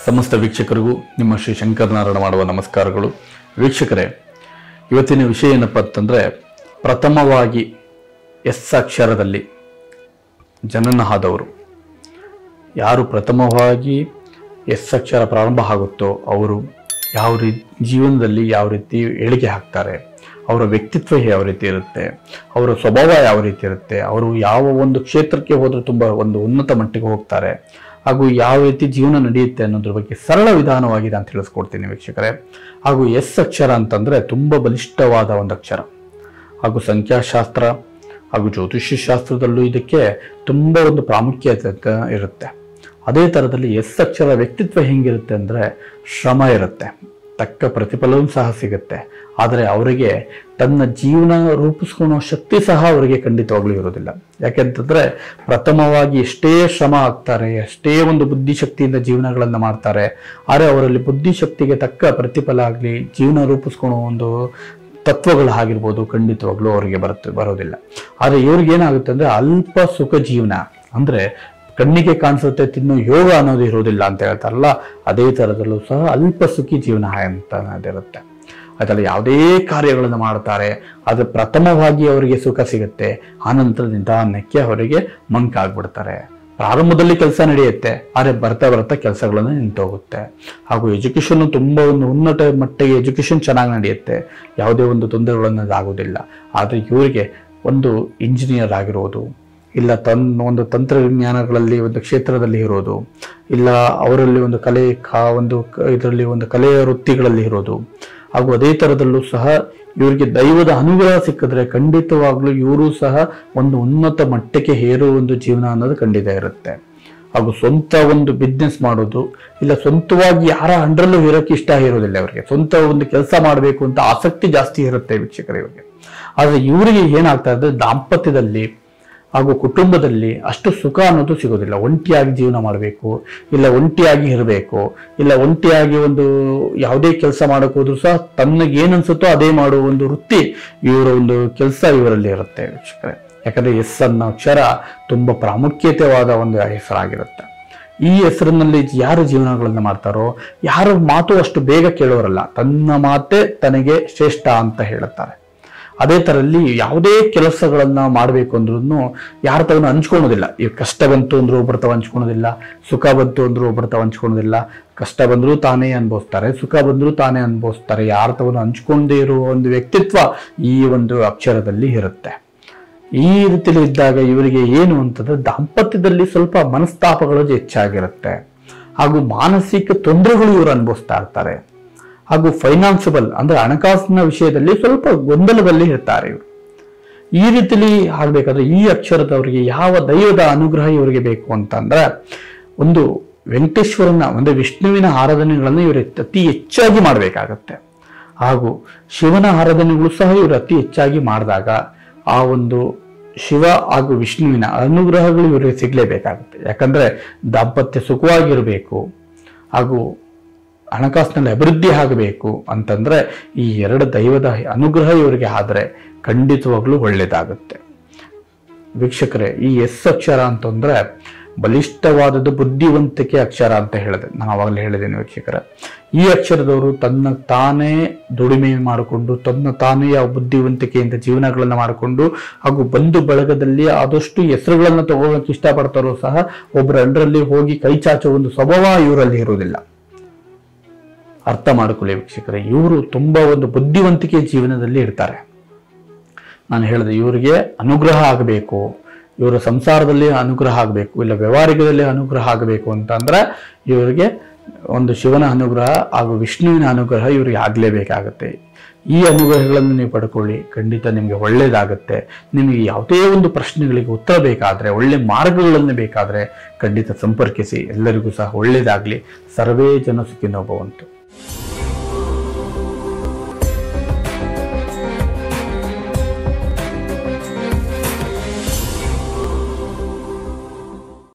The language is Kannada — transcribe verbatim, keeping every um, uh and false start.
ಸಮಸ್ತ ವೀಕ್ಷಕರಿಗೂ ನಿಮ್ಮ ಶ್ರೀ ಶಂಕರನಾರಾಯಣ ಮಾಡುವ ನಮಸ್ಕಾರಗಳು. ವೀಕ್ಷಕರೇ, ಇವತ್ತಿನ ವಿಷಯ ಏನಪ್ಪ ಅಂತಂದರೆ, ಪ್ರಥಮವಾಗಿ ಎಸ್ ಅಕ್ಷರದಲ್ಲಿ ಜನನ ಆದವರು ಯಾರು ಪ್ರಥಮವಾಗಿ ಎಸ್ ಅಕ್ಷರ ಪ್ರಾರಂಭ ಆಗುತ್ತೋ ಅವರು ಯಾವ ರೀತಿ ಜೀವನದಲ್ಲಿ ಯಾವ ರೀತಿ ಏಳಿಗೆ ಹಾಕ್ತಾರೆ, ಅವರ ವ್ಯಕ್ತಿತ್ವ ಯಾವ ರೀತಿ ಇರುತ್ತೆ, ಅವರ ಸ್ವಭಾವ ಯಾವ ರೀತಿ ಇರುತ್ತೆ, ಅವರು ಯಾವ ಒಂದು ಕ್ಷೇತ್ರಕ್ಕೆ ಹೋದರೂ ತುಂಬ ಒಂದು ಉನ್ನತ ಮಟ್ಟಿಗೆ ಹೋಗ್ತಾರೆ, ಹಾಗೂ ಯಾವ ರೀತಿ ಜೀವನ ನಡೆಯುತ್ತೆ ಅನ್ನೋದ್ರ ಬಗ್ಗೆ ಸರಳ ವಿಧಾನವಾಗಿ ನಾನು ತಿಳಿಸ್ಕೊಡ್ತೀನಿ ವೀಕ್ಷಕರೇ. ಹಾಗೂ ಎಸ್ ಅಕ್ಷರ ಅಂತಂದರೆ ತುಂಬ ಬಲಿಷ್ಠವಾದ ಒಂದು ಅಕ್ಷರ, ಹಾಗೂ ಸಂಖ್ಯಾಶಾಸ್ತ್ರ ಹಾಗೂ ಜ್ಯೋತಿಷ್ಯ ಶಾಸ್ತ್ರದಲ್ಲೂ ಇದಕ್ಕೆ ತುಂಬ ಒಂದು ಪ್ರಾಮುಖ್ಯತೆ ಇರುತ್ತೆ. ಅದೇ ಥರದಲ್ಲಿ ಎಸ್ ಅಕ್ಷರ ವ್ಯಕ್ತಿತ್ವ ಹೆಂಗಿರುತ್ತೆ ಅಂದರೆ, ಶ್ರಮ ಇರುತ್ತೆ, ತಕ್ಕ ಪ್ರತಿಫಲವೂ ಸಹ ಸಿಗುತ್ತೆ. ಆದರೆ ಅವರಿಗೆ ತನ್ನ ಜೀವನ ರೂಪಿಸ್ಕೊಳ್ಳೋ ಶಕ್ತಿ ಸಹ ಅವರಿಗೆ ಖಂಡಿತವಾಗ್ಲೂ ಇರೋದಿಲ್ಲ. ಯಾಕೆಂತಂದರೆ ಪ್ರಥಮವಾಗಿ ಎಷ್ಟೇ ಶ್ರಮ ಆಗ್ತಾರೆ, ಎಷ್ಟೇ ಒಂದು ಬುದ್ಧಿಶಕ್ತಿಯಿಂದ ಜೀವನಗಳನ್ನು ಮಾಡ್ತಾರೆ, ಆದರೆ ಅವರಲ್ಲಿ ಬುದ್ಧಿಶಕ್ತಿಗೆ ತಕ್ಕ ಪ್ರತಿಫಲ ಆಗಲಿ, ಜೀವನ ರೂಪಿಸ್ಕೊಳ್ಳೋ ಒಂದು ತತ್ವಗಳು ಆಗಿರ್ಬೋದು ಖಂಡಿತವಾಗ್ಲೂ ಅವರಿಗೆ ಬರುತ್ತೆ ಬರೋದಿಲ್ಲ. ಆದರೆ ಇವ್ರಿಗೆ ಏನಾಗುತ್ತೆ ಅಂದರೆ ಅಲ್ಪ ಸುಖ ಜೀವನ, ಅಂದರೆ ಕಣ್ಣಿಗೆ ಕಾಣಿಸುತ್ತೆ ತಿನ್ನೋ ಯೋಗ ಅನ್ನೋದು ಇರೋದಿಲ್ಲ ಅಂತ ಹೇಳ್ತಾರಲ್ಲ, ಅದೇ ಥರದಲ್ಲೂ ಸಹ ಅಲ್ಪ ಸುಖಿ ಜೀವನ ಅಂತ ಅದಿರುತ್ತೆ. ಅದರಲ್ಲಿ ಯಾವುದೇ ಕಾರ್ಯಗಳನ್ನು ಮಾಡ್ತಾರೆ, ಅದು ಪ್ರಥಮವಾಗಿ ಅವರಿಗೆ ಸುಖ ಸಿಗುತ್ತೆ, ಆನಂತರ ನಿಧಾನಕ್ಕೆ ಅವರಿಗೆ ಮಂಕಾಗ್ಬಿಡ್ತಾರೆ. ಪ್ರಾರಂಭದಲ್ಲಿ ಕೆಲಸ ನಡೆಯುತ್ತೆ, ಆದರೆ ಬರ್ತಾ ಬರ್ತಾ ಕೆಲಸಗಳನ್ನು ನಿಂತೋಗುತ್ತೆ. ಹಾಗೂ ಎಜುಕೇಷನ್ ತುಂಬ ಒಂದು ಉನ್ನತ ಮಟ್ಟಿಗೆ ಎಜುಕೇಷನ್ ಚೆನ್ನಾಗಿ ನಡೆಯುತ್ತೆ, ಯಾವುದೇ ಒಂದು ತೊಂದರೆಗಳನ್ನು ಆಗೋದಿಲ್ಲ. ಆದರೆ ಇವರಿಗೆ ಒಂದು ಇಂಜಿನಿಯರ್ ಆಗಿರೋದು, ಇಲ್ಲ ತನ್ನ ಒಂದು ತಂತ್ರಜ್ಞಾನಗಳಲ್ಲಿ ಒಂದು ಕ್ಷೇತ್ರದಲ್ಲಿ ಇರೋದು, ಇಲ್ಲ ಅವರಲ್ಲಿ ಒಂದು ಕಲೆ ಕಾ ಒಂದು ಇದರಲ್ಲಿ ಒಂದು ಕಲೆಯ ವೃತ್ತಿಗಳಲ್ಲಿ ಇರೋದು, ಹಾಗೂ ಅದೇ ಥರದಲ್ಲೂ ಸಹ ಇವರಿಗೆ ದೈವದ ಅನುಗ್ರಹ ಸಿಕ್ಕಿದ್ರೆ ಖಂಡಿತವಾಗ್ಲೂ ಇವರು ಸಹ ಒಂದು ಉನ್ನತ ಮಟ್ಟಕ್ಕೆ ಏರುವ ಒಂದು ಜೀವನ ಅನ್ನೋದು ಖಂಡಿತ ಇರುತ್ತೆ. ಹಾಗೂ ಸ್ವಂತ ಒಂದು ಬಿಸ್ನೆಸ್ ಮಾಡೋದು, ಇಲ್ಲ ಸ್ವಂತವಾಗಿ ಯಾರ ಅಂಡರಲ್ಲೂ ಇರೋಕ್ಕೆ ಇಷ್ಟ ಇರೋದಿಲ್ಲ ಅವರಿಗೆ, ಸ್ವಂತ ಒಂದು ಕೆಲಸ ಮಾಡಬೇಕು ಅಂತ ಆಸಕ್ತಿ ಜಾಸ್ತಿ ಇರುತ್ತೆ ವೀಕ್ಷಕರ ಇವರಿಗೆ. ಆದರೆ ಇವರಿಗೆ ಏನಾಗ್ತಾ ಇದೆ, ದಾಂಪತ್ಯದಲ್ಲಿ ಹಾಗೂ ಕುಟುಂಬದಲ್ಲಿ ಅಷ್ಟು ಸುಖ ಅನ್ನೋದು ಸಿಗೋದಿಲ್ಲ. ಒಂಟಿಯಾಗಿ ಜೀವನ ಮಾಡಬೇಕು, ಇಲ್ಲ ಒಂಟಿಯಾಗಿ ಇರಬೇಕು, ಇಲ್ಲ ಒಂಟಿಯಾಗಿ ಒಂದು ಯಾವುದೇ ಕೆಲಸ ಮಾಡೋಕೆ ಹೋದ್ರೂ ಸಹ ತನ್ನಗೆ ಏನನ್ಸುತ್ತೋ ಅದೇ ಮಾಡುವ ಒಂದು ವೃತ್ತಿ ಇವರ ಒಂದು ಕೆಲಸ ಇವರಲ್ಲಿ ಇರುತ್ತೆ ವೀಕ್ಷಕರೇ. ಯಾಕಂದರೆ ಎಸ್ ಅನ್ನೋ ಅಕ್ಷರ ತುಂಬ ಪ್ರಾಮುಖ್ಯತೆವಾದ ಒಂದು ಹೆಸರಾಗಿರುತ್ತೆ. ಈ ಹೆಸರಿನಲ್ಲಿ ಯಾರು ಜೀವನಗಳನ್ನು ಮಾಡ್ತಾರೋ, ಯಾರ ಮಾತು ಅಷ್ಟು ಬೇಗ ಕೇಳೋರಲ್ಲ, ತನ್ನ ಮಾತೇ ತನಗೆ ಶ್ರೇಷ್ಠ ಅಂತ ಹೇಳುತ್ತಾರೆ. ಅದೇ ಥರಲ್ಲಿ ಯಾವುದೇ ಕೆಲಸಗಳನ್ನು ಮಾಡಬೇಕು ಅಂದ್ರೂ ಯಾರ ತವನು ಹಂಚ್ಕೊಳೋದಿಲ್ಲ. ಈಗ ಕಷ್ಟ ಬಂತು ಅಂದ್ರೂ ಒಬ್ಬರ ತವ ಹಂಚ್ಕೊಳೋದಿಲ್ಲ, ಸುಖ ಬಂತು ಅಂದ್ರೂ ಒಬ್ಬರ ತವ ಹಂಚ್ಕೊಳೋದಿಲ್ಲ. ಕಷ್ಟ ಬಂದರೂ ತಾನೇ ಅನುಭವಿಸ್ತಾರೆ, ಸುಖ ಬಂದರೂ ತಾನೇ ಅನುಭವಿಸ್ತಾರೆ. ಯಾರ ತವನು ಹಂಚ್ಕೊಂಡೇ ಇರುವ ಒಂದು ವ್ಯಕ್ತಿತ್ವ ಈ ಒಂದು ಅಕ್ಷರದಲ್ಲಿ ಇರುತ್ತೆ. ಈ ರೀತಿಯಲ್ಲಿ ಇದ್ದಾಗ ಇವರಿಗೆ ಏನು ಅಂತಂದ್ರೆ, ದಾಂಪತ್ಯದಲ್ಲಿ ಸ್ವಲ್ಪ ಮನಸ್ತಾಪಗಳು ಹೆಚ್ಚಾಗಿರುತ್ತೆ, ಹಾಗೂ ಮಾನಸಿಕ ತೊಂದರೆಗಳು ಇವರು ಅನುಭವಿಸ್ತಾ ಇರ್ತಾರೆ. ಹಾಗೂ ಫೈನಾನ್ಸಿಬಲ್ ಅಂದ್ರೆ ಹಣಕಾಸಿನ ವಿಷಯದಲ್ಲಿ ಸ್ವಲ್ಪ ಗೊಂದಲದಲ್ಲಿ ಇರ್ತಾರೆ ಇವರು. ಈ ರೀತಿಲಿ ಆಗ್ಬೇಕಾದ್ರೆ ಈ ಅಕ್ಷರದವರಿಗೆ ಯಾವ ದೈವದ ಅನುಗ್ರಹ ಇವರಿಗೆ ಬೇಕು ಅಂತಂದ್ರೆ, ಒಂದು ವೆಂಕಟೇಶ್ವರನ ಒಂದು ವಿಷ್ಣುವಿನ ಆರಾಧನೆಗಳನ್ನು ಇವರು ಅತಿ ಹೆಚ್ಚಾಗಿ ಮಾಡಬೇಕಾಗತ್ತೆ. ಹಾಗೂ ಶಿವನ ಆರಾಧನೆಗಳು ಸಹ ಇವರು ಅತಿ ಹೆಚ್ಚಾಗಿ ಮಾಡಿದಾಗ ಆ ಒಂದು ಶಿವ ಹಾಗೂ ವಿಷ್ಣುವಿನ ಅನುಗ್ರಹಗಳು ಇವರಿಗೆ ಸಿಗಲೇಬೇಕಾಗುತ್ತೆ. ಯಾಕಂದ್ರೆ ದಾಂಪತ್ಯ ಸುಖವಾಗಿರಬೇಕು, ಹಾಗೂ ಹಣಕಾಸಿನಲ್ಲಿ ಅಭಿವೃದ್ಧಿ ಆಗಬೇಕು ಅಂತಂದ್ರೆ ಈ ಎರಡು ದೈವದ ಅನುಗ್ರಹ ಇವರಿಗೆ ಆದರೆ ಖಂಡಿತವಾಗ್ಲೂ ಒಳ್ಳೇದಾಗುತ್ತೆ ವೀಕ್ಷಕರೇ. ಈ ಎಸ್ ಅಕ್ಷರ ಅಂತಂದ್ರೆ ಬಲಿಷ್ಠವಾದದ್ದು ಬುದ್ಧಿವಂತಿಕೆ ಅಕ್ಷರ ಅಂತ ಹೇಳಿದೆ, ನಾನು ಅವಾಗಲೇ ಹೇಳಿದ್ದೇನೆ ವೀಕ್ಷಕರೇ. ಈ ಅಕ್ಷರದವರು ತನ್ನ ತಾನೇ ದುಡಿಮೆ ಮಾಡಿಕೊಂಡು, ತನ್ನ ತಾನೇ ಯಾವ ಬುದ್ಧಿವಂತಿಕೆಯಿಂದ ಜೀವನಗಳನ್ನು ಮಾಡಿಕೊಂಡು, ಹಾಗೂ ಬಂಧು ಬಳಗದಲ್ಲಿ ಆದಷ್ಟು ಹೆಸರುಗಳನ್ನು ತಗೊಳ್ಳೋಕೆ ಇಷ್ಟಪಡ್ತಾರೋ ಸಹ ಒಬ್ಬರ ಅಂಡರಲ್ಲಿ ಹೋಗಿ ಕೈ ಚಾಚುವ ಒಂದು ಸ್ವಭಾವ ಇವರಲ್ಲಿ ಇರುವುದಿಲ್ಲ. ಅರ್ಥ ಮಾಡಿಕೊಳ್ಳಿ ವೀಕ್ಷಕರೇ, ಇವರು ತುಂಬಾ ಒಂದು ಬುದ್ಧಿವಂತಿಕೆ ಜೀವನದಲ್ಲಿ ಇರ್ತಾರೆ. ನಾನು ಹೇಳಿದೆ ಇವರಿಗೆ ಅನುಗ್ರಹ ಆಗಬೇಕು, ಇವರ ಸಂಸಾರದಲ್ಲಿ ಅನುಗ್ರಹ ಆಗಬೇಕು, ಇಲ್ಲ ವ್ಯವಹಾರಿಕದಲ್ಲಿ ಅನುಗ್ರಹ ಆಗಬೇಕು ಅಂತ ಅಂದ್ರೆ ಇವರಿಗೆ ಒಂದು ಶಿವನ ಅನುಗ್ರಹ ಹಾಗೂ ವಿಷ್ಣುವಿನ ಅನುಗ್ರಹ ಇವರಿಗೆ ಆಗಲೇಬೇಕಾಗತ್ತೆ. ಈ ಅನುಗ್ರಹಗಳನ್ನು ನೀವು ಪಡ್ಕೊಳ್ಳಿ, ಖಂಡಿತ ನಿಮಗೆ ಒಳ್ಳೇದಾಗುತ್ತೆ. ನಿಮಗೆ ಯಾವುದೇ ಒಂದು ಪ್ರಶ್ನೆಗಳಿಗೆ ಉತ್ತರ ಬೇಕಾದರೆ, ಒಳ್ಳೆ ಮಾರ್ಗಗಳನ್ನು ಬೇಕಾದರೆ ಖಂಡಿತ ಸಂಪರ್ಕಿಸಿ. ಎಲ್ಲರಿಗೂ ಸಹ ಒಳ್ಳೇದಾಗಲಿ. ಸರ್ವೇ ಜನ ಸುಖಿನೋ ಭವಂತು.